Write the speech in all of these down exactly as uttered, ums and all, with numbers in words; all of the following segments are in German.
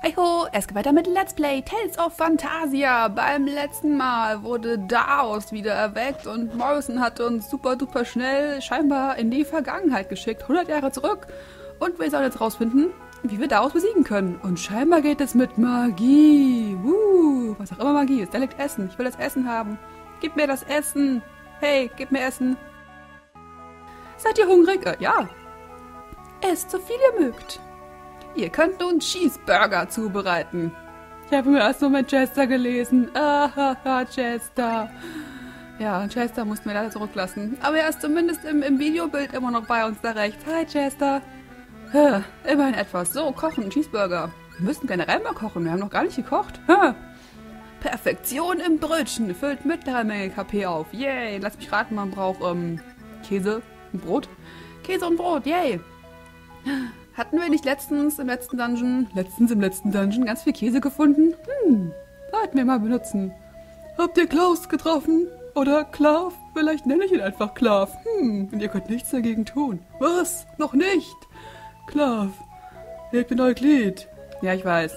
Hey ho, es geht weiter mit Let's Play Tales of Phantasia. Beim letzten Mal wurde Daos wieder erweckt und Morrison hat uns super duper schnell scheinbar in die Vergangenheit geschickt, hundert Jahre zurück. Und wir sollen jetzt rausfinden, wie wir Daos besiegen können. Und scheinbar geht es mit Magie. Uh, was auch immer Magie ist. Der liegt Essen. Ich will das Essen haben. Gib mir das Essen. Hey, gib mir Essen. Seid ihr hungrig? Äh, ja. Esst so viel ihr mögt. Ihr könnt nun Cheeseburger zubereiten. Ich habe mir erst nur mit Chester gelesen. Ahaha, Chester. Ja, Chester mussten wir leider zurücklassen. Aber er ist zumindest im, im Videobild immer noch bei uns da rechts. Hi, Chester. Huh, immerhin etwas. So, kochen, Cheeseburger. Wir müssen generell mal kochen. Wir haben noch gar nicht gekocht. Huh. Perfektion im Brötchen. Füllt mittlere Menge K P auf. Yay. Lass mich raten, man braucht ähm, Käse und Brot. Käse und Brot, yay. Hatten wir nicht letztens im letzten Dungeon, letztens im letzten Dungeon ganz viel Käse gefunden? Hm, sollten wir mal benutzen. Habt ihr Klaus getroffen? Oder Klav? Vielleicht nenne ich ihn einfach Klav. Hm, und ihr könnt nichts dagegen tun. Was? Noch nicht? Klav, ich bin Euklid. Ja, ich weiß.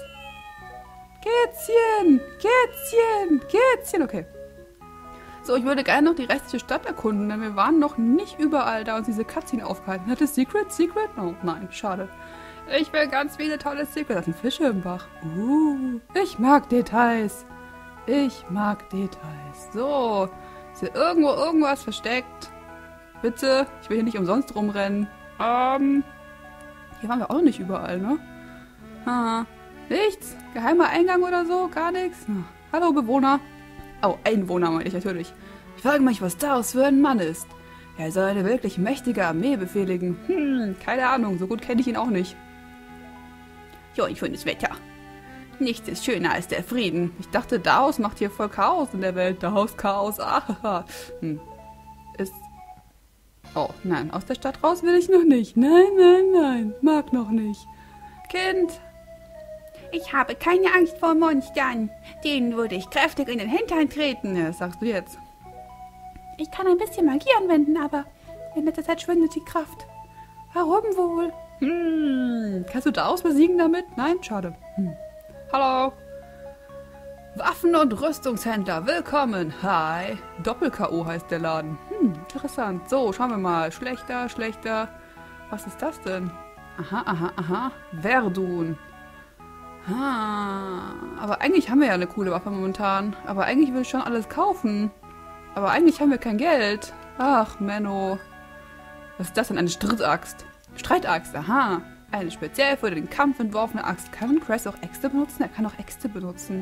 Kätzchen, Kätzchen, Kätzchen, okay. So, ich würde gerne noch die restliche Stadt erkunden, denn wir waren noch nicht überall, da uns diese Cutscene aufgehalten hat. Ist Secret? Secret? Oh, nein, schade. Ich will ganz viele tolle Secrets. Das sind Fische im Bach. Uh, ich mag Details. Ich mag Details. So, ist hier irgendwo irgendwas versteckt? Bitte, ich will hier nicht umsonst rumrennen. Ähm, hier waren wir auch noch nicht überall, ne? Ha, nichts? Geheimer Eingang oder so? Gar nichts? Hm. Hallo, Bewohner. Oh, Einwohner meine ich natürlich. Ich frage mich, was Daos für ein Mann ist. Er soll eine wirklich mächtige Armee befehligen. Hm, keine Ahnung, so gut kenne ich ihn auch nicht. Jo, ein schönes Wetter. Nichts ist schöner als der Frieden. Ich dachte, Daos macht hier voll Chaos in der Welt. Daos Chaos, ah, hm. Ist... Oh, nein, aus der Stadt raus will ich noch nicht. Nein, nein, nein, mag noch nicht. Kind... Ich habe keine Angst vor Monstern. Denen würde ich kräftig in den Hintern treten. Ja, das sagst du jetzt. Ich kann ein bisschen Magie anwenden, aber in letzter Zeit schwindet die Kraft. Warum wohl? Hm, kannst du Daos besiegen damit? Nein? Schade. Hm. Hallo. Waffen- und Rüstungshändler, willkommen. Hi. Doppel-K O heißt der Laden. Hm, interessant. So, schauen wir mal. Schlechter, schlechter. Was ist das denn? Aha, aha, aha. Verdun. Ah, aber eigentlich haben wir ja eine coole Waffe momentan. Aber eigentlich will ich schon alles kaufen. Aber eigentlich haben wir kein Geld. Ach, Menno. Was ist das denn? Eine Streitaxt. Streitaxt, aha. Eine speziell für den Kampf entworfene Axt. Kann Cress auch Äxte benutzen? Er kann auch Äxte benutzen.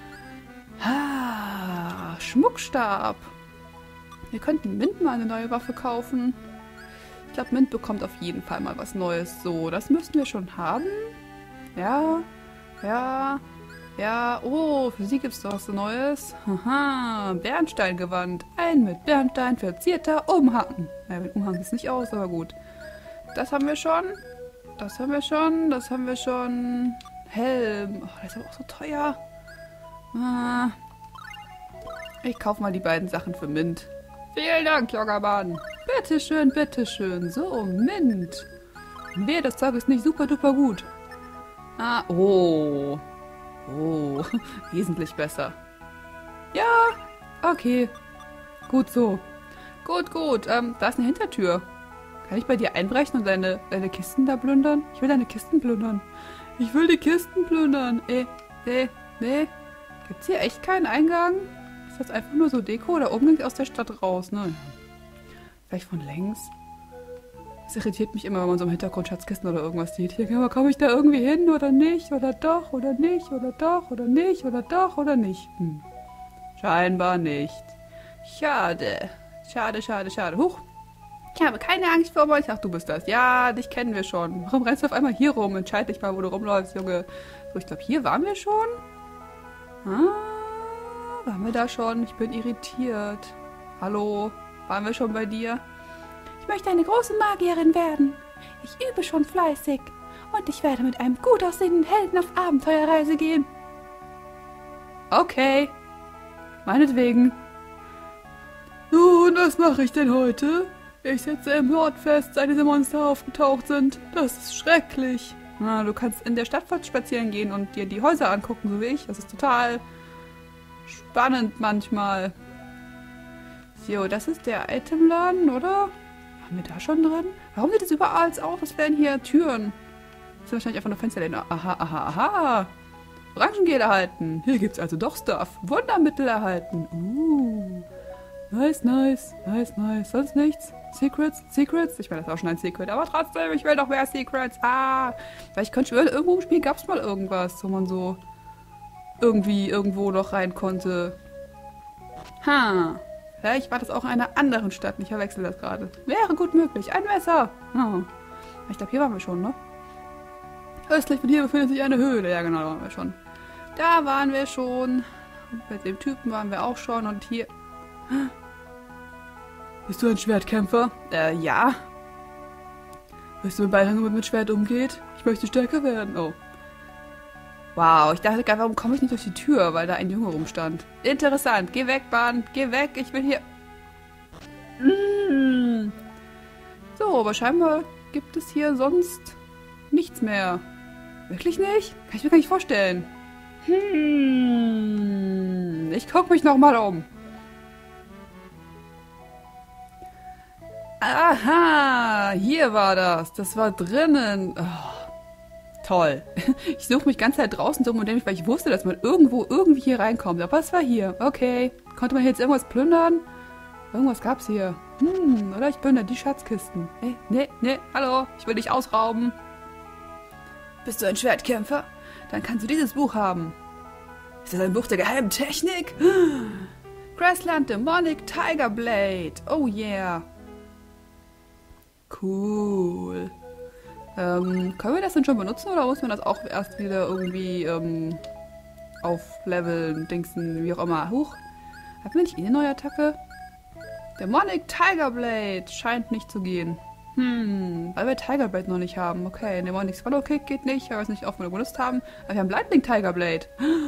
Ah, Schmuckstab. Wir könnten Mint mal eine neue Waffe kaufen. Ich glaube, Mint bekommt auf jeden Fall mal was Neues. So, das müssten wir schon haben. Ja. Ja, ja, oh, für sie gibt es doch was Neues. Haha, Bernsteingewand. Ein mit Bernstein verzierter Umhang. Ja, mit Umhang sieht es nicht aus, aber gut. Das haben wir schon. Das haben wir schon. Das haben wir schon. Helm. Oh, das ist aber auch so teuer. Ah. Ich kaufe mal die beiden Sachen für Mint. Vielen Dank, Joggermann. Bitteschön, bitteschön. So, Mint. Nee, das Zeug ist nicht super duper gut. Ah, oh. Oh, wesentlich besser. Ja, okay. Gut so. Gut, gut. Ähm, da ist eine Hintertür. Kann ich bei dir einbrechen und deine, deine Kisten da plündern? Ich will deine Kisten plündern. Ich will die Kisten plündern. Eh, nee, nee. Gibt's hier echt keinen Eingang? Ist das einfach nur so Deko oder oben aus der Stadt raus, ne? Vielleicht von längs. Es irritiert mich immer, wenn man so im Hintergrund Schatzkisten oder irgendwas sieht. Hier, aber komme ich da irgendwie hin oder nicht? Oder doch oder nicht? Oder doch oder nicht? Oder doch oder nicht? Hm. Scheinbar nicht. Schade. Schade, schade, schade. Huch. Ich habe keine Angst vor euch. Ach, du bist das. Ja, dich kennen wir schon. Warum rennst du auf einmal hier rum? Entscheid dich mal, wo du rumläufst, Junge. So, ich glaube, hier waren wir schon. Ah, waren wir da schon? Ich bin irritiert. Hallo? Waren wir schon bei dir? Ich möchte eine große Magierin werden. Ich übe schon fleißig. Und ich werde mit einem gut aussehenden Helden auf Abenteuerreise gehen. Okay. Meinetwegen. Nun, was mache ich denn heute? Ich sitze im Nordfest, seit diese Monster aufgetaucht sind. Das ist schrecklich. Na, du kannst in der Stadt spazieren gehen und dir die Häuser angucken, so wie ich. Das ist total spannend manchmal. So, das ist der Itemladen, oder? Haben wir da schon drin? Warum sieht es überall als auf? Was wären hier Türen? Das sind wahrscheinlich einfach nur Fensterläden. Aha, aha, aha. Orangengel erhalten. Hier gibt's also doch Stuff. Wundermittel erhalten. Uh. Nice, nice. Nice, nice. Sonst nichts? Secrets? Secrets? Ich meine, das ist auch schon ein Secret. Aber trotzdem, ich will noch mehr Secrets. Ah. Weil ich könnte schwören, irgendwo im Spiel gab's mal irgendwas, wo man so irgendwie irgendwo noch rein konnte. Ha. Vielleicht war das auch in einer anderen Stadt. Ich verwechsel das gerade. Wäre gut möglich. Ein Messer. Oh. Ich glaube, hier waren wir schon, ne? Östlich von hier befindet sich eine Höhle. Ja, genau, da waren wir schon. Da waren wir schon. Mit dem Typen waren wir auch schon. Und hier... Bist du ein Schwertkämpfer? Äh, ja. Weißt du, wie man mit Schwert umgeht? Ich möchte stärker werden. Oh. Wow, ich dachte gerade, warum komme ich nicht durch die Tür? Weil da ein Junge rumstand. Interessant. Geh weg, Bahn. Geh weg. Ich will hier... Mm. So, aber scheinbar gibt es hier sonst nichts mehr. Wirklich nicht? Kann ich mir gar nicht vorstellen. Hm. Ich gucke mich nochmal um. Aha, hier war das. Das war drinnen. Oh, toll. Ich suche mich ganz Zeit draußen so, weil ich wusste, dass man irgendwo irgendwie hier reinkommt. Aber es war hier. Okay. Konnte man hier jetzt irgendwas plündern? Irgendwas gab's hier. Hm, oder ich plündere die Schatzkisten. Hey, nee, nee, hallo. Ich will dich ausrauben. Bist du ein Schwertkämpfer? Dann kannst du dieses Buch haben. Ist das ein Buch der geheimen Technik? Grassland Demonic Tiger Blade. Oh yeah. Cool. Ähm, können wir das denn schon benutzen oder muss man das auch erst wieder irgendwie ähm, aufleveln, dingsen, wie auch immer? Huch. Haben wir nicht eh eine neue Attacke? Demonic Tiger Blade scheint nicht zu gehen. Hm, weil wir Tiger Blade noch nicht haben. Okay, Demonic Swallow Kick geht nicht, weil wir es nicht oft benutzt haben. Aber wir haben Lightning Tiger Blade.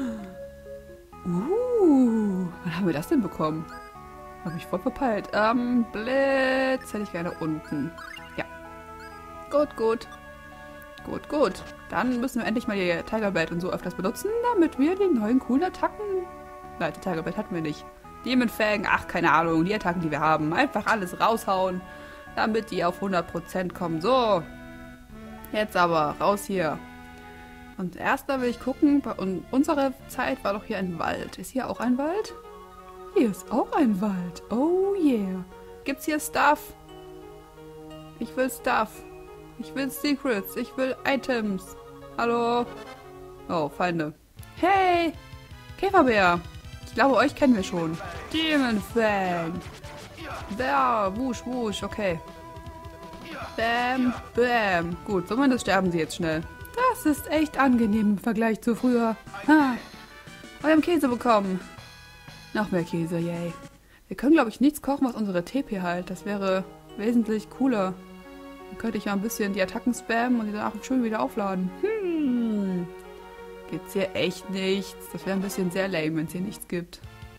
Uh, wann haben wir das denn bekommen? Habe ich voll verpeilt. Ähm, Blitz hätte ich gerne unten. Ja. Gut, gut. Gut, gut. Dann müssen wir endlich mal die Tiger Blade und so öfters benutzen, damit wir die neuen coolen Attacken... Nein, die Tiger Blade hatten wir nicht. Demonfang, ach, keine Ahnung, die Attacken, die wir haben. Einfach alles raushauen, damit die auf hundert Prozent kommen. So. Jetzt aber, raus hier. Und erst da will ich gucken, bei unserer Zeit war doch hier ein Wald. Ist hier auch ein Wald? Hier ist auch ein Wald. Oh yeah. Gibt's hier Stuff? Ich will Stuff. Ich will Secrets. Ich will Items. Hallo? Oh, Feinde. Hey! Käferbär. Ich glaube, euch kennen wir schon. Demonfang. Da, wusch, wusch. Okay. Bam, bam. Gut, zumindest sterben sie jetzt schnell. Das ist echt angenehm im Vergleich zu früher. Ha. Wir haben Käse bekommen. Noch mehr Käse, yay. Wir können, glaube ich, nichts kochen, was unsere T P halt. Das wäre wesentlich cooler. Dann könnte ich ja ein bisschen die Attacken spammen und die danach schön wieder aufladen. Hm. Gibt's hier echt nichts. Das wäre ein bisschen sehr lame, wenn es hier nichts gibt.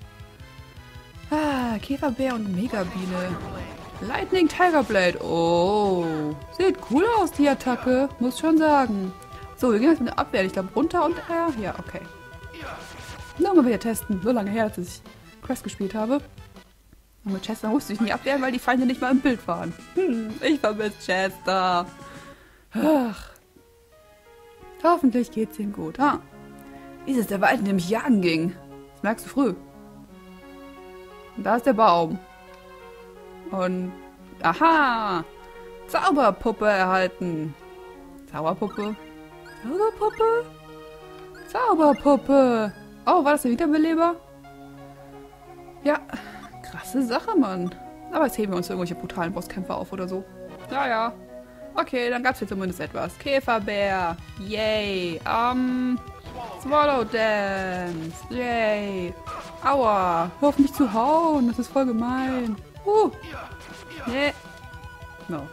Ah, Käferbär und Megabiene. Lightning Tiger Blade. Oh. Sieht cool aus, die Attacke. Muss schon sagen. So, wir gehen jetzt mit der Abwehr. Ich glaube, runter und R. Ja, okay. Nochmal wieder testen. So lange her, als ich Quest gespielt habe. Und mit Chester musste ich nie abwehren, weil die Feinde nicht mal im Bild waren. Hm, ich vermisse Chester. Ach. Hoffentlich geht's ihm gut. Ah. Dies ist der Wald, in dem ich jagen ging. Das merkst du früh. Und da ist der Baum. Und... Aha! Zauberpuppe erhalten. Zauberpuppe? Zauberpuppe? Zauberpuppe! Oh, war das der Wiederbeleber? Ja, krasse Sache, Mann. Aber jetzt heben wir uns irgendwelche brutalen Bosskämpfer auf oder so. Ja, ja. Okay, dann gab es hier zumindest etwas. Käferbär. Yay. Um, Swallow Dance. Yay. Aua. Hör auf mich zu hauen. Das ist voll gemein. Uh. Nee. No.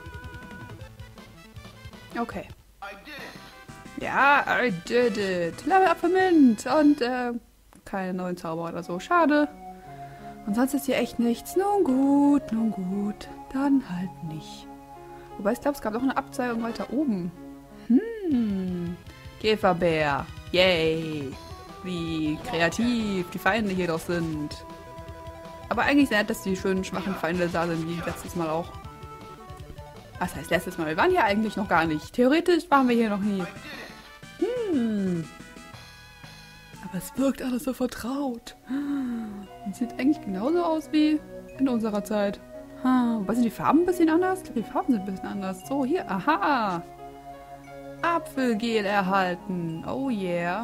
Okay. Ja, I did it. Level up für Mint. Und, äh, keine neuen Zauber oder so. Schade. Und sonst ist hier echt nichts. Nun gut, nun gut. Dann halt nicht. Wobei ich glaube, es gab auch eine Abzweigung weiter oben. Hm. Hm. Käferbär. Yay. Wie kreativ die Feinde hier doch sind. Aber eigentlich sehr nett, dass die schönen, schwachen Feinde da sind, wie letztes Mal auch. Was heißt letztes Mal? Wir waren hier eigentlich noch gar nicht. Theoretisch waren wir hier noch nie. Hm. Aber es wirkt alles so vertraut. Und sieht eigentlich genauso aus wie in unserer Zeit. Wobei sind die Farben ein bisschen anders? Ich glaube, die Farben sind ein bisschen anders. So, hier. Aha. Apfelgel erhalten. Oh yeah.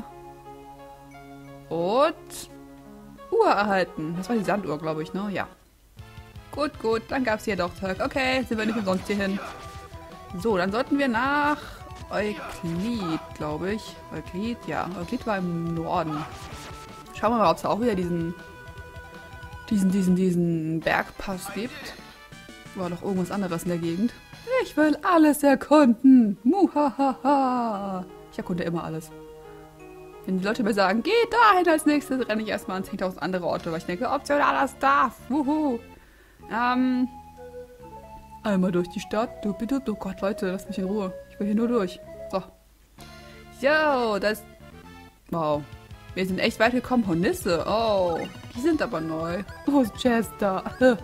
Und Uhr erhalten. Das war die Sanduhr, glaube ich, ne? Ja. Gut, gut. Dann gab es hier doch Zeug. Okay, sind wir nicht umsonst hier hin. So, dann sollten wir nach Euklid, glaube ich. Euklid, ja. Euklid war im Norden. Schauen wir mal, ob es auch wieder diesen diesen, diesen, diesen Bergpass gibt. War doch irgendwas anderes in der Gegend. Ich will alles erkunden. Muhahaha. Ich erkunde immer alles. Wenn die Leute mir sagen, geh dahin als nächstes, renne ich erstmal an zehntausend andere Orte, weil ich denke, optionaler Stuff. Wuhu. Ähm. Einmal durch die Stadt. Du bitte. Oh Gott, Leute, lasst mich in Ruhe. Ich will hier nur durch. So. Jo, das. Wow. Wir sind echt weit gekommen. Hornisse. Oh. Die sind aber neu. Oh, Chester.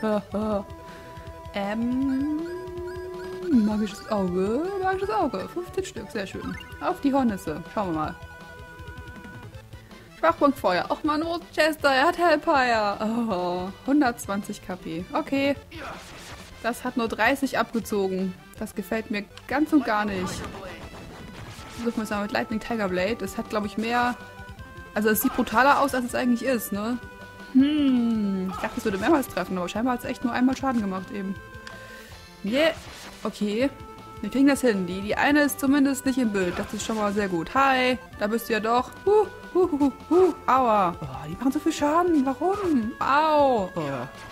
ähm. Magisches Auge. Magisches Auge. fünfzehn Stück. Sehr schön. Auf die Hornisse. Schauen wir mal. Schwachpunkt Feuer. Och man, wo ist Chester? Er hat Hellfire. Oh, hundertzwanzig KP. Okay. Das hat nur dreißig abgezogen. Das gefällt mir ganz und gar nicht. Versuchen wir es mal mit Lightning Tiger Blade. Es hat, glaube ich, mehr... Also es sieht brutaler aus, als es eigentlich ist, ne? Hm. Ich dachte, es würde mehrmals treffen, aber scheinbar hat es echt nur einmal Schaden gemacht eben. Yeah. Okay. Wir kriegen das hin. Die, die eine ist zumindest nicht im Bild. Das ist schon mal sehr gut. Hi. Da bist du ja doch. Huh. Huh, huh, huh. Aua. Oh, die machen so viel Schaden. Warum? Au. Oh.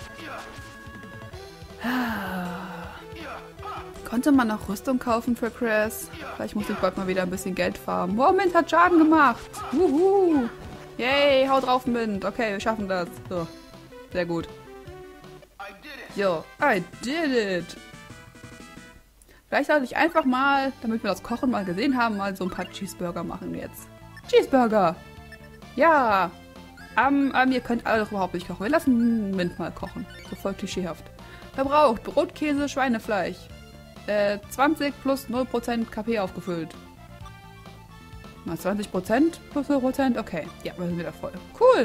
Konnte man noch Rüstung kaufen für Chris? Vielleicht muss ich bald mal wieder ein bisschen Geld farmen. Wow, Mint hat Schaden gemacht. Wuhu. Yay, hau drauf, Mint. Okay, wir schaffen das. So. Sehr gut. Jo, I did it. Vielleicht sollte ich einfach mal, damit wir das Kochen mal gesehen haben, mal so ein paar Cheeseburger machen jetzt. Cheeseburger. Ja. Ähm, ähm, ihr könnt alle doch überhaupt nicht kochen. Wir lassen Mint mal kochen. So voll klischeehaft. Verbraucht Brot, Käse, Schweinefleisch. Äh, zwanzig plus null Prozent KP aufgefüllt. Mal zwanzig Prozent plus null Prozent. Okay. Ja, wir sind wieder voll. Cool.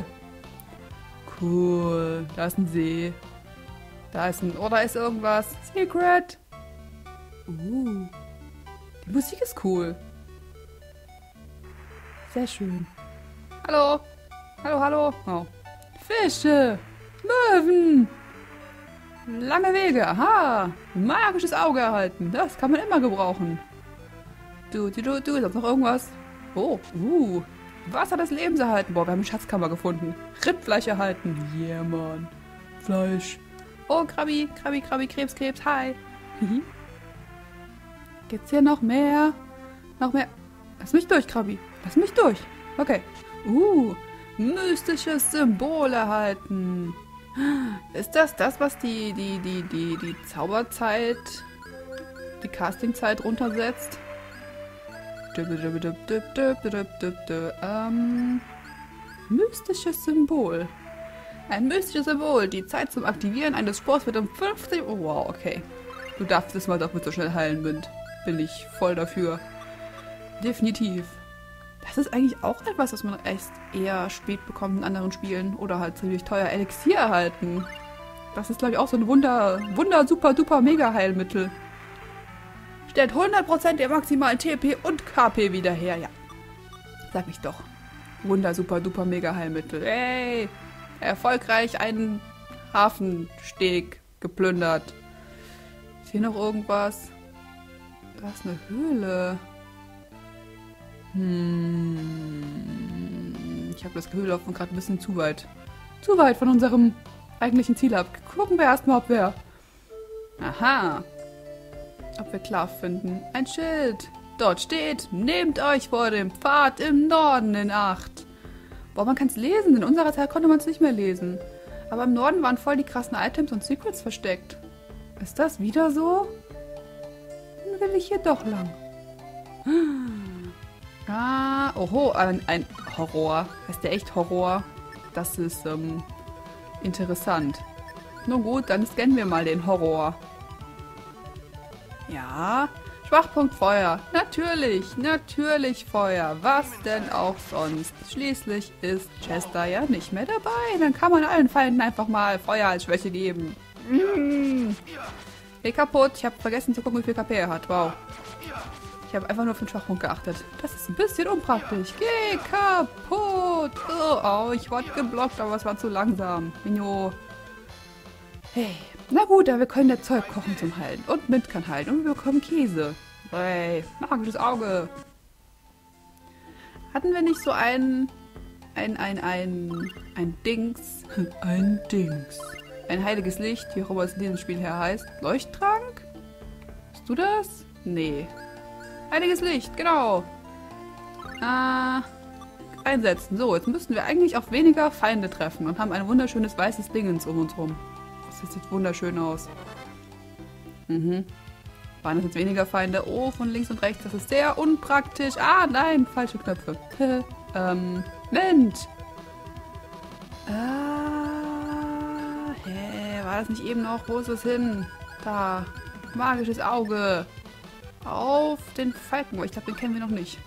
Cool. Da ist ein See. Da ist ein... Oh, da ist irgendwas. Secret. Uh. Die Musik ist cool. Sehr schön. Hallo. Hallo, hallo. Oh. Fische. Möwen. Lange Wege. Aha. Magisches Auge erhalten. Das kann man immer gebrauchen. Du, du, du, du. Ist noch irgendwas? Oh. Uh. Wasser des Lebens erhalten. Boah, wir haben eine Schatzkammer gefunden. Rippfleisch erhalten. Yeah, Mann. Fleisch. Oh, Krabi, Krabi, Krabi, Krebs, Krebs. Hi. Gibt's hier noch mehr? Noch mehr? Lass mich durch, Krabi. Lass mich durch. Okay. Uh. Mystisches Symbol erhalten. Ist das das, was die, die, die, die, die Zauberzeit, die Castingzeit runtersetzt? Ähm, mystisches Symbol. Ein mystisches Symbol. Die Zeit zum Aktivieren eines Spores wird um fünfzig... Oh, wow, okay. Du darfst es mal doch mit so schnell heilen, Mint. Bin ich voll dafür. Definitiv. Das ist eigentlich auch etwas, was man echt eher spät bekommt in anderen Spielen. Oder halt ziemlich teuer. Elixier erhalten. Das ist, glaube ich, auch so ein Wunder, Wunder, super, duper, mega Heilmittel. Stellt hundert Prozent der maximalen T P und K P wieder her. Ja. Sag ich doch. Wunder, super, duper, mega Heilmittel. Hey. Erfolgreich einen Hafensteg geplündert. Ist hier noch irgendwas? Da ist eine Höhle. Hm. Ich habe das Gefühl, wir laufen gerade ein bisschen zu weit. Zu weit von unserem eigentlichen Ziel ab. Gucken wir erstmal, ob wir... Aha. Ob wir klar finden. Ein Schild. Dort steht, nehmt euch vor dem Pfad im Norden in Acht. Boah, man kann es lesen. In unserer Zeit konnte man es nicht mehr lesen. Aber im Norden waren voll die krassen Items und Secrets versteckt. Ist das wieder so? Dann will ich hier doch lang. Ah, oho, ein, ein Horror. Heißt der echt Horror? Das ist, ähm, interessant. Nun gut, dann scannen wir mal den Horror. Ja, Schwachpunkt Feuer. Natürlich, natürlich Feuer. Was denn auch sonst? Schließlich ist Chester ja nicht mehr dabei. Dann kann man allen Feinden einfach mal Feuer als Schwäche geben. Mm. Geh kaputt. Ich habe vergessen zu gucken, wie viel K P er hat. Wow. Ich habe einfach nur auf den Schwachpunkt geachtet. Das ist ein bisschen unpraktisch. Geh kaputt. Oh, oh, ich wurde geblockt, aber es war zu langsam. Mino. Hey. Na gut, aber wir können das Zeug kochen zum Heilen. Und Mint kann heilen. Und wir bekommen Käse. Hey, magisches Auge. Hatten wir nicht so ein... Ein, ein, ein... Ein Dings? Ein Dings. Ein heiliges Licht, wie auch immer es in diesem Spiel her heißt. Leuchttrank? Bist du das? Nee. Heiliges Licht, genau. Ah, einsetzen. So, jetzt müssten wir eigentlich auf weniger Feinde treffen und haben ein wunderschönes weißes Dingens um uns rum. Das sieht wunderschön aus. Mhm. Waren das jetzt weniger Feinde? Oh, von links und rechts. Das ist sehr unpraktisch. Ah, nein, falsche Knöpfe. ähm, Mint. Ah, hä, war das nicht eben noch? Wo ist es hin? Da. Magisches Auge. Auf den Falken. Ich glaube, den kennen wir noch nicht.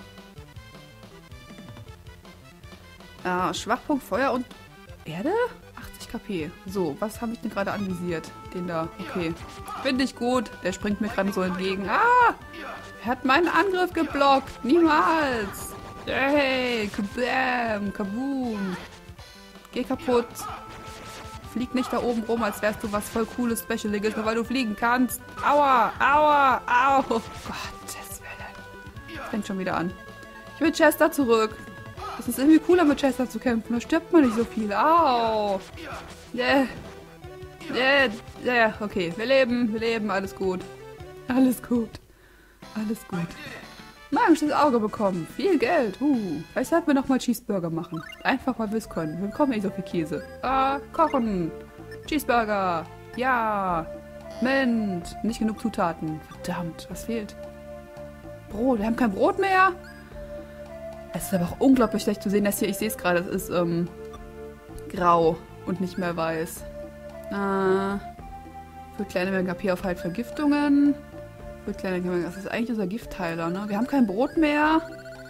Ah, Schwachpunkt Feuer und Erde? achtzig K P. So, was habe ich denn gerade anvisiert? Den da. Okay. Finde ich gut. Der springt mir gerade so entgegen. Ah! Er hat meinen Angriff geblockt. Niemals. Hey, kabam, kaboom. Geh kaputt. Flieg nicht da oben rum, als wärst du was voll cooles, Specialiges, nur weil du fliegen kannst. Aua, aua, au. Oh Gottes Willen. Das fängt schon wieder an. Ich will Chester zurück. Es ist irgendwie cooler, mit Chester zu kämpfen. Da stirbt man nicht so viel. Au. Yeah. Yeah. Yeah. Okay, wir leben, wir leben. Alles gut. Alles gut. Alles gut. Magisches Auge bekommen. Viel Geld. Uh. Vielleicht sollten wir nochmal Cheeseburger machen. Einfach, weil wir es können. Wir bekommen nicht so viel Käse. Ah, kochen. Cheeseburger. Ja. Mint. Nicht genug Zutaten. Verdammt, was fehlt? Brot. Wir haben kein Brot mehr. Es ist aber auch unglaublich schlecht zu sehen, dass hier, ich sehe es gerade, es ist ähm, grau und nicht mehr weiß. Ah. Für kleine Mengen K P auf halt Vergiftungen. Für kleine Mengen, das ist eigentlich unser Giftheiler, ne? Wir haben kein Brot mehr.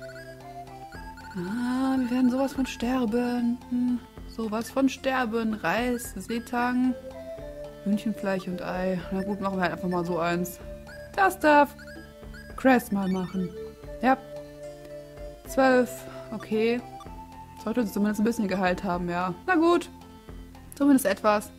Ah, wir werden sowas von sterben. Hm, sowas von sterben. Reis, Seetang, Hühnchenfleisch und Ei. Na gut, machen wir halt einfach mal so eins. Das darf Cress mal machen. Ja. zwölf. Okay. Sollte uns zumindest ein bisschen geheilt haben, ja. Na gut. Zumindest etwas.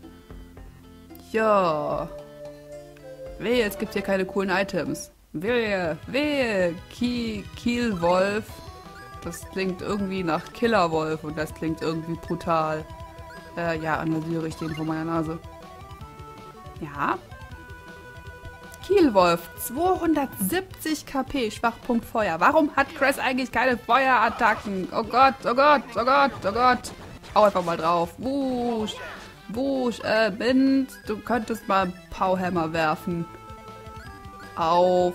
Ja. Wehe, jetzt gibt es hier keine coolen Items. Wehe, wehe. Ki Kielwolf. Das klingt irgendwie nach Killerwolf und das klingt irgendwie brutal. Äh, ja, analysiere ich den vor meiner Nase. Ja. Kielwolf, zweihundertsiebzig K P, Schwachpunkt Feuer. Warum hat Cress eigentlich keine Feuerattacken? Oh Gott, oh Gott, oh Gott, oh Gott. Ich hau einfach mal drauf. Wusch, wusch, äh, Mint, du könntest mal einen Powhammer werfen. Auf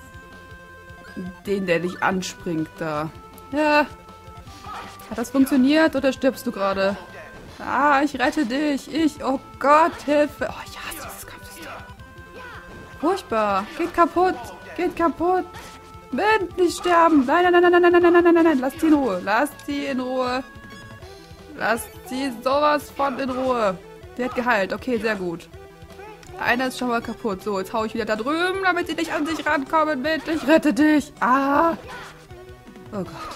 den, der dich anspringt da. Ja. Hat das funktioniert oder stirbst du gerade? Ah, ich rette dich. Ich, oh Gott, Hilfe. Oh, ich hasse dieses Kampfsystem. Furchtbar. Geht kaputt. Geht kaputt. Mint, nicht sterben. Nein, nein, nein, nein, nein, nein, nein, nein, nein, nein. Lass sie in Ruhe. Lass sie in Ruhe. Lass sie sowas von in Ruhe. Der hat geheilt. Okay, sehr gut. Einer ist schon mal kaputt. So, jetzt hau ich wieder da drüben, damit sie nicht an sich rankommen. Mint, ich rette dich. Ah. Oh Gott.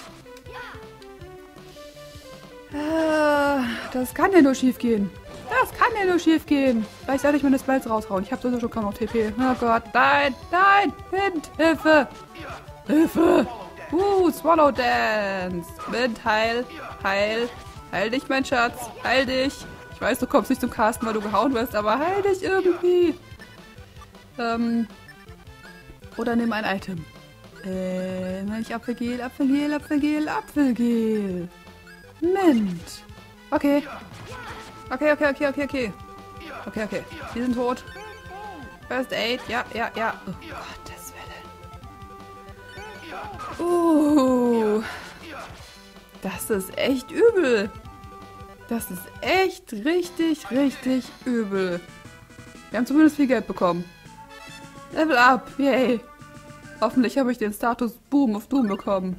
Ah, das kann ja nur schief gehen. Das kann ja nur schief gehen. Vielleicht sollte ich meine Spells raushauen. Ich habe sowieso schon kaum noch T P. Oh Gott, nein, nein, Mint, Hilfe. Hilfe. Uh, Swallow Dance. Mint, heil, heil. Heil dich, mein Schatz. Heil dich. Ich weiß, du kommst nicht zum Casten, weil du gehauen wirst, aber heil dich irgendwie. Ähm. Oder nimm ein Item. Äh, Milch, Apfelgel, Apfelgel, Apfelgel, Apfelgel. Mint. Okay. Okay, okay, okay, okay, okay. Okay, okay. Die sind tot. First Aid. Ja, ja, ja. Oh Gottes Willen. Das ist echt übel. Das ist echt richtig, richtig übel. Wir haben zumindest viel Geld bekommen. Level up, yay. Hoffentlich habe ich den Status Boom of Doom bekommen.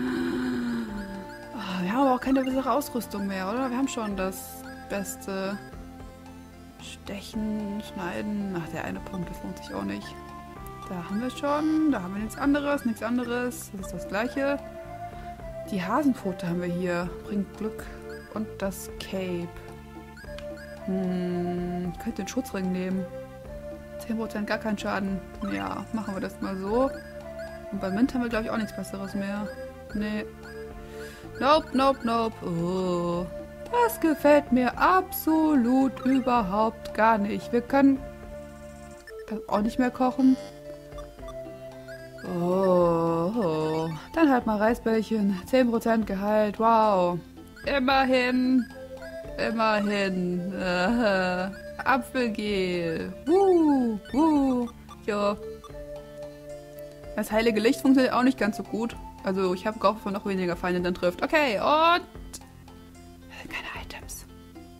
Oh, wir haben aber auch keine bessere Ausrüstung mehr, oder? Wir haben schon das Beste. Stechen, schneiden. Ach, der eine Punkt, das lohnt sich auch nicht. Da haben wir schon. Da haben wir nichts anderes, nichts anderes. Das ist das Gleiche. Die Hasenpfote haben wir hier. Bringt Glück. Und das Cape. Hm, ich könnte den Schutzring nehmen. zehn Prozent gar keinen Schaden. Ja, machen wir das mal so. Und bei Mint haben wir, glaube ich, auch nichts Besseres mehr. Nee. Nope, nope, nope. Oh. Das gefällt mir absolut überhaupt gar nicht. Wir können das auch nicht mehr kochen. Oh, oh. Dann halt mal Reisbällchen. zehn Prozent Gehalt. Wow. Immerhin. Immerhin. Äh, Apfelgel. Wuh, wuh. Jo. Das heilige Licht funktioniert auch nicht ganz so gut. Also ich habe gehofft, dass man noch weniger Feinde dann trifft. Okay, und... keine Items.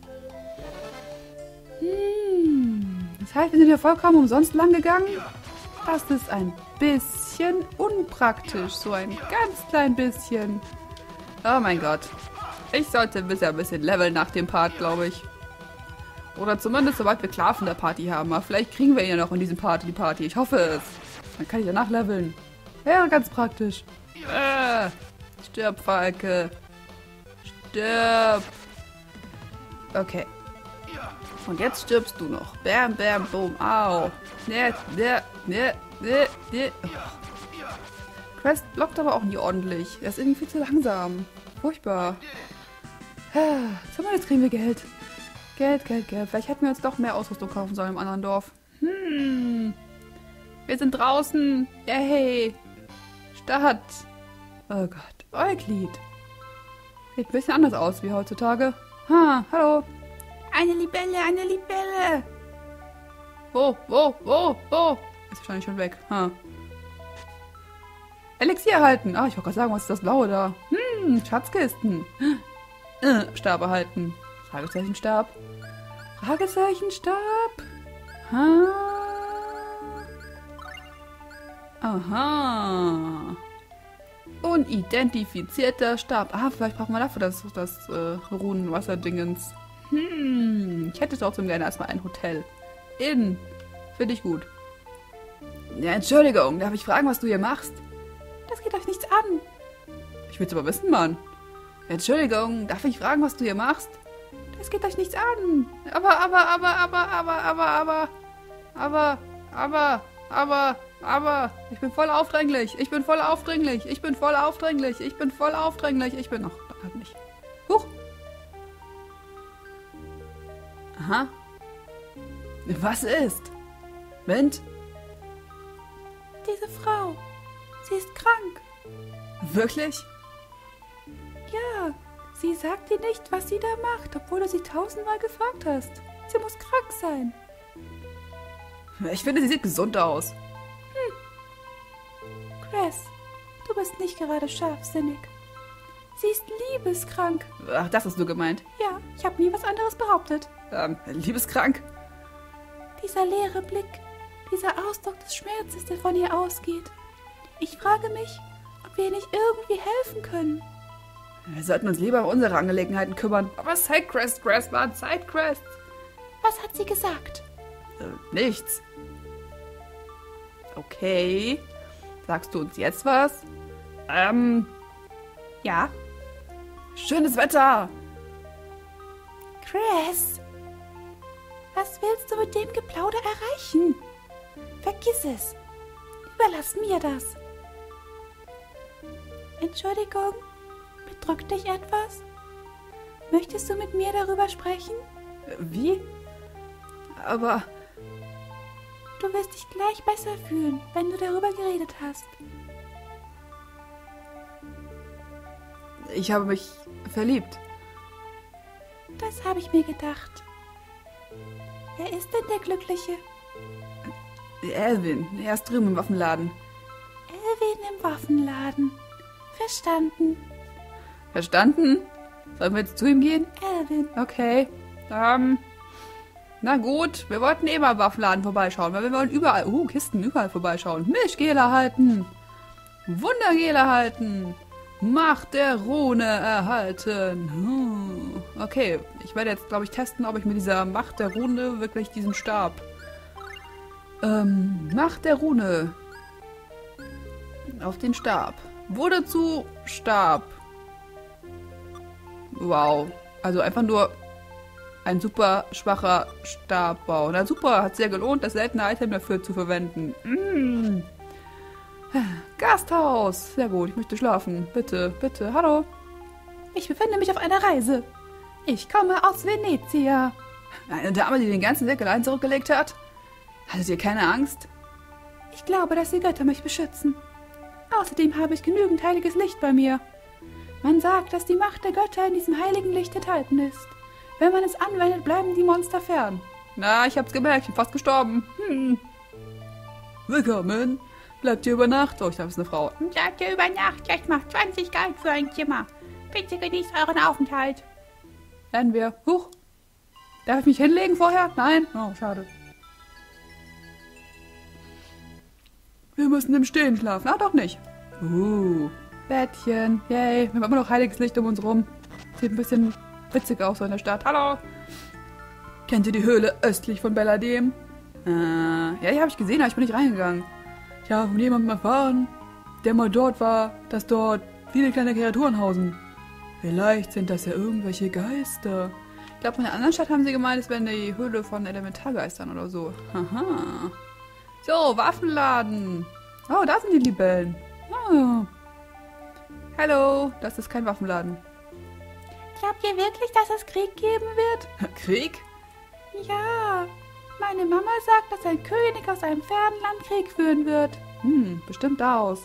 Hm. Das heißt, wir sind hier vollkommen umsonst lang gegangen. Das ist ein bisschen unpraktisch. So ein ganz klein bisschen. Oh mein Gott. Ich sollte bisher ein bisschen leveln nach dem Part, glaube ich. Oder zumindest, sobald wir klar von der Party haben. Aber vielleicht kriegen wir ja noch in diesem Part die Party. Ich hoffe es. Dann kann ich danach leveln. Wäre ganz praktisch. Äh, stirb, Falke. Stirb. Okay. Und jetzt stirbst du noch. Bam, bam, boom. Au. Ne, ne, ne, ne, ne. Crest blockt aber auch nie ordentlich. Er ist irgendwie viel zu langsam. Furchtbar. Zumindest kriegen wir Geld. Geld, Geld, Geld. Vielleicht hätten wir uns doch mehr Ausrüstung kaufen sollen im anderen Dorf. Hm. Wir sind draußen. Yay. Stadt. Oh Gott. Euklid. Sieht ein bisschen anders aus wie heutzutage. Ha, hallo. Eine Libelle, eine Libelle. Wo, wo, wo, wo? Ist wahrscheinlich schon weg. Ha. Elixier erhalten. Ah, ich wollte gerade sagen, was ist das Blaue da? Hm, Schatzkisten. Äh, Stab erhalten. Fragezeichenstab. Fragezeichenstab. Ha. Aha. Unidentifizierter Stab. Ah, vielleicht brauchen wir dafür das, das äh, Runenwasserdingens. Hm, ich hätte trotzdem gerne erstmal ein Hotel. In. Finde ich gut. Ja, Entschuldigung, darf ich fragen, was du hier machst? Das geht euch nichts an. Ich will's aber wissen, Mann. Entschuldigung, darf ich fragen, was du hier machst? Das geht euch nichts an. Aber, aber, aber, aber, aber, aber, aber, aber, aber, aber, aber, ich bin voll aufdringlich. Ich bin voll aufdringlich. Ich bin voll aufdringlich. Ich bin voll aufdringlich. Ich bin... Ach, dann halt nicht. Huch. Aha. Was ist? Mint? Diese Frau. Sie ist krank. Wirklich? Ja, sie sagt dir nicht, was sie da macht, obwohl du sie tausendmal gefragt hast. Sie muss krank sein. Ich finde, sie sieht gesund aus. Hm. Cress, du bist nicht gerade scharfsinnig. Sie ist liebeskrank. Ach, das hast du gemeint. Ja, ich habe nie was anderes behauptet. Ähm, liebeskrank? Dieser leere Blick, dieser Ausdruck des Schmerzes, der von ihr ausgeht. Ich frage mich, ob wir ihr nicht irgendwie helfen können. Wir sollten uns lieber um unsere Angelegenheiten kümmern. Aber Sidequest, Crest, Mann, Sidequest. Was hat sie gesagt? Äh, nichts. Okay. Sagst du uns jetzt was? Ähm. Ja. Schönes Wetter. Cress, was willst du mit dem Geplauder erreichen? Vergiss es. Überlass mir das. Entschuldigung, bedrückt dich etwas? Möchtest du mit mir darüber sprechen? Wie? Aber... Du wirst dich gleich besser fühlen, wenn du darüber geredet hast. Ich habe mich verliebt. Das habe ich mir gedacht. Wer ist denn der Glückliche? Elvin, er ist drüben im Waffenladen. Elvin im Waffenladen. Verstanden. Verstanden? Sollen wir jetzt zu ihm gehen? Alvin. Okay. Ähm. Na gut, wir wollten eh mal im Waffenladen vorbeischauen, weil wir wollen überall, uh, Kisten, überall vorbeischauen. Milchgel erhalten. Wundergel erhalten. Macht der Rune erhalten. Hm. Okay, ich werde jetzt, glaube ich, testen, ob ich mit dieser Macht der Rune wirklich diesen Stab... Ähm, Macht der Rune. Auf den Stab. Wurde zu Stab. Wow. Also einfach nur ein super schwacher Stabbau. Na super, hat sehr gelohnt, das seltene Item dafür zu verwenden. Mm. Gasthaus. Sehr gut, ich möchte schlafen. Bitte, bitte, hallo. Ich befinde mich auf einer Reise. Ich komme aus Venezia. Eine Dame, die den ganzen Weg allein zurückgelegt hat? Hattet ihr keine Angst? Ich glaube, dass die Götter mich beschützen. Außerdem habe ich genügend heiliges Licht bei mir. Man sagt, dass die Macht der Götter in diesem heiligen Licht enthalten ist. Wenn man es anwendet, bleiben die Monster fern. Na, ich hab's gemerkt, ich bin fast gestorben. Hm. Willkommen. Bleibt ihr über Nacht? Oh, ich glaube, es ist eine Frau. Bleibt ihr über Nacht? Ich mach zwanzig Gold für ein Zimmer. Bitte genießt euren Aufenthalt. Werden wir. Huch. Darf ich mich hinlegen vorher? Nein? Oh, schade. Wir müssen im Stehen schlafen. Ah, doch nicht. Uh. Bettchen. Yay. Wir haben immer noch heiliges Licht um uns rum. Sieht ein bisschen witzig aus so in der Stadt. Hallo. Kennt ihr die Höhle östlich von Belladem? Äh, ja, die habe ich gesehen, aber ich bin nicht reingegangen. Ich habe von jemandem erfahren, der mal dort war, dass dort viele kleine Kreaturen hausen. Vielleicht sind das ja irgendwelche Geister. Ich glaube, in einer anderen Stadt haben sie gemeint, es wäre die Höhle von Elementargeistern oder so. Haha. So, Waffenladen. Oh, da sind die Libellen. Oh. Hallo, das ist kein Waffenladen. Glaubt ihr wirklich, dass es Krieg geben wird? Krieg? Ja. Meine Mama sagt, dass ein König aus einem fernen Land Krieg führen wird. Hm, bestimmt da aus.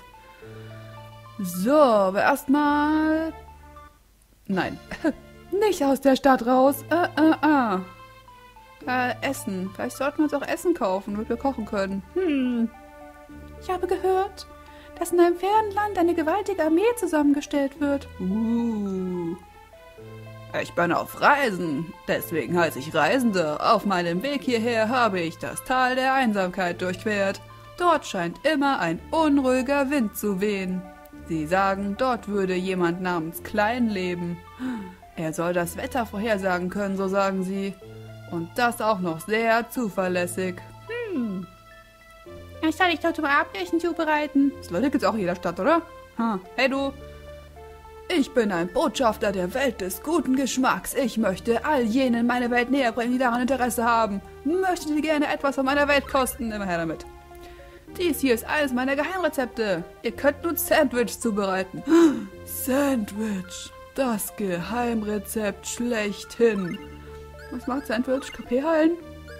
So, aber erstmal... Nein. Nicht aus der Stadt raus. Äh, äh, äh. Äh, Essen. Vielleicht sollten wir uns auch Essen kaufen, damit wir kochen können. Hm. Ich habe gehört, dass in einem fernen Land eine gewaltige Armee zusammengestellt wird. Uh. Ich bin auf Reisen. Deswegen heiße ich Reisende. Auf meinem Weg hierher habe ich das Tal der Einsamkeit durchquert. Dort scheint immer ein unruhiger Wind zu wehen. Sie sagen, dort würde jemand namens Klein leben. Er soll das Wetter vorhersagen können, so sagen sie. Und das auch noch sehr zuverlässig. Hm. Ich soll dich dort zum Abendessen zubereiten. Das Leute gibt's auch in jeder Stadt, oder? Ha. Hey du. Ich bin ein Botschafter der Welt des guten Geschmacks. Ich möchte all jenen meine Welt näher bringen, die daran Interesse haben. Möchtet ihr gerne etwas von meiner Welt kosten? Immer her damit. Dies hier ist alles meine Geheimrezepte. Ihr könnt nun Sandwich zubereiten. Sandwich. Das Geheimrezept schlechthin. Was macht Sandwich? K P heilen?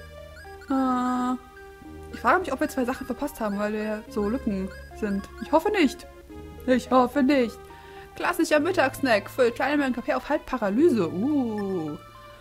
Äh, ich frage mich, ob wir zwei Sachen verpasst haben, weil wir so Lücken sind. Ich hoffe nicht. Ich hoffe nicht. Klassischer Mittagssnack. Füllt kleine Mengen K P auf Halbparalyse. Uh.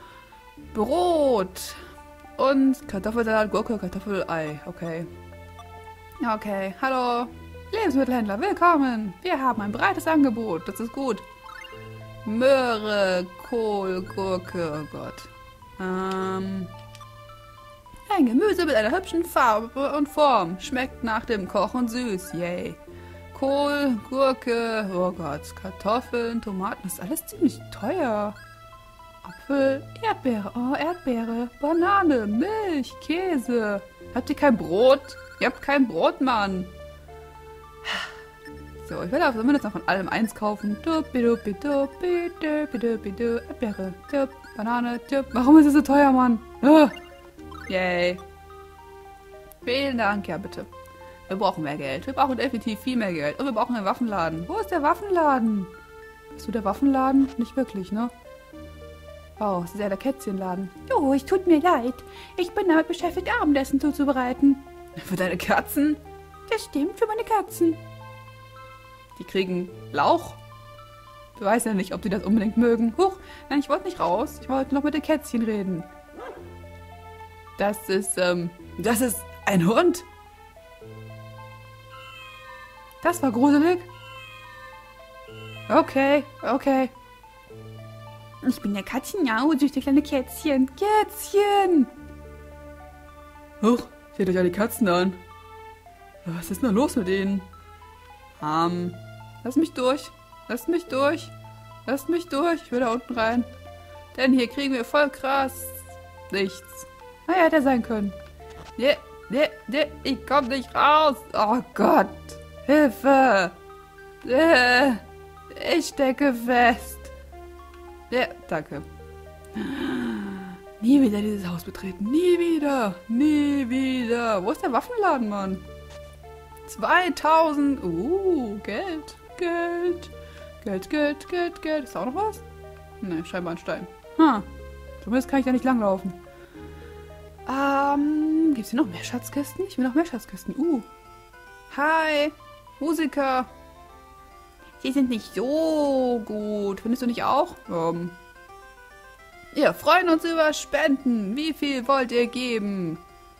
Brot. Und Kartoffelsalat, Gurke, Kartoffelei. Okay. Okay. Hallo. Lebensmittelhändler, willkommen. Wir haben ein breites Angebot. Das ist gut. Möhre, Kohl, Gurke. Oh Gott. Ähm. Ein Gemüse mit einer hübschen Farbe und Form. Schmeckt nach dem Kochen süß. Yay. Kohl, Gurke, oh Gott, Kartoffeln, Tomaten, das ist alles ziemlich teuer. Apfel, Erdbeere, oh Erdbeere, Banane, Milch, Käse. Habt ihr kein Brot? Ihr habt kein Brot, Mann. So, ich werde auf zumindest noch von allem eins kaufen. Erdbeere, Tipp, Banane, Tipp. Warum ist es so teuer, Mann? Ah. Yay. Vielen Dank, ja bitte. Wir brauchen mehr Geld. Wir brauchen definitiv viel mehr Geld. Und wir brauchen einen Waffenladen. Wo ist der Waffenladen? Bist du der Waffenladen? Nicht wirklich, ne? Oh, es ist ja der Kätzchenladen. Oh, es tut mir leid. Ich bin damit beschäftigt, Abendessen zuzubereiten. Für deine Katzen? Das stimmt, für meine Katzen. Die kriegen Lauch? Ich weiß ja nicht, ob die das unbedingt mögen. Huch, nein, ich wollte nicht raus. Ich wollte noch mit den Kätzchen reden. Das ist, ähm, das ist ein Hund? Das war gruselig. Okay, okay. Ich bin der Katzenjau, süße kleine Kätzchen. Kätzchen! Huch, seht euch alle Katzen an. Was ist denn los mit denen? Ähm, lass mich durch. Lass mich durch. Lass mich durch. Ich will da unten rein. Denn hier kriegen wir voll krass nichts. Naja, hätte er sein können. Nee, nee, nee, ich komm nicht raus. Oh Gott. Hilfe. Äh, ich stecke fest. Ja, danke. Nie wieder dieses Haus betreten. Nie wieder. Nie wieder. Wo ist der Waffenladen, Mann? zweitausend. Uh, Geld. Geld. Geld, Geld, Geld, Geld. Ist da auch noch was? Ne, scheinbar ein Stein. Hm. Zumindest kann ich da nicht langlaufen. Ähm, gibt's hier noch mehr Schatzkisten? Ich will noch mehr Schatzkisten. Uh. Hi. Musiker. Sie sind nicht so gut. Findest du nicht auch? Ähm. Wir freuen uns über Spenden. Wie viel wollt ihr geben?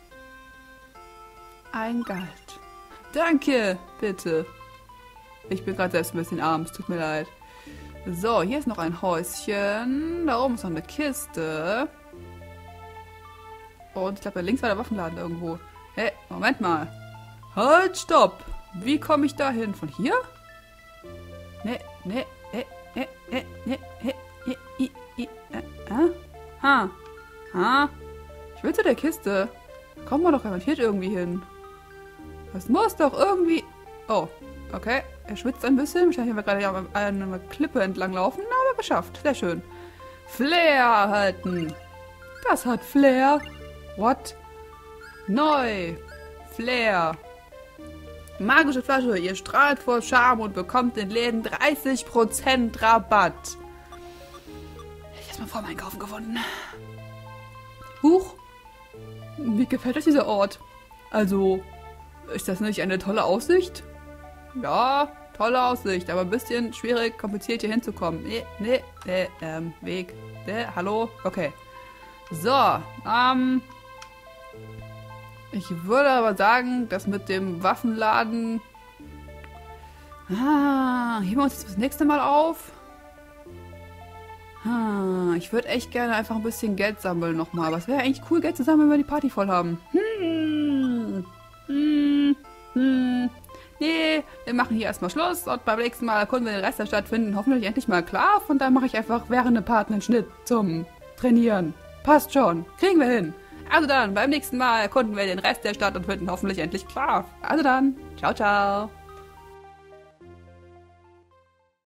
Ein Geld. Danke, bitte. Ich bin gerade selbst ein bisschen arm. Es tut mir leid. So, hier ist noch ein Häuschen. Da oben ist noch eine Kiste. Und ich glaube, da links war der Waffenladen irgendwo. Hey, Moment mal. Halt, stopp. Wie komme ich da hin? Von hier? Ne, ne, ne, ne, ne, ne, ne, ne, ne, ne, ne, ha, ha. Ich will zu der Kiste. Da kommen wir doch garantiert irgendwie hin. Das muss doch irgendwie... Oh, okay. Er schwitzt ein bisschen. Wahrscheinlich haben wir gerade an einer Klippe entlang laufen. Aber geschafft. Sehr schön. Flair erhalten. Das hat Flair. What? Neu. Flair. Magische Flasche. Ihr strahlt vor Charme und bekommt in Läden dreißig Prozent Rabatt. Hätte ich erstmal vor dem Einkaufen gefunden. Huch. Wie gefällt euch dieser Ort? Also, ist das nicht eine tolle Aussicht? Ja, tolle Aussicht, aber ein bisschen schwierig, kompliziert hier hinzukommen. Nee, nee, nee, ähm, Weg. Nee, hallo? Okay. So, ähm... ich würde aber sagen, dass mit dem Waffenladen... Ah, heben wir uns jetzt das nächste Mal auf. Ah, ich würde echt gerne einfach ein bisschen Geld sammeln nochmal. Aber es wäre eigentlich cool, Geld zu sammeln, wenn wir die Party voll haben. Hm, hm, hm. Nee, wir machen hier erstmal Schluss und beim nächsten Mal erkunden wir den Rest der Stadt, finden hoffentlich endlich mal klar. Und dann mache ich einfach während dem Part einen Schnitt zum Trainieren. Passt schon. Kriegen wir hin. Also dann, beim nächsten Mal erkunden wir den Rest der Stadt und finden hoffentlich endlich klar. Also dann, ciao, ciao.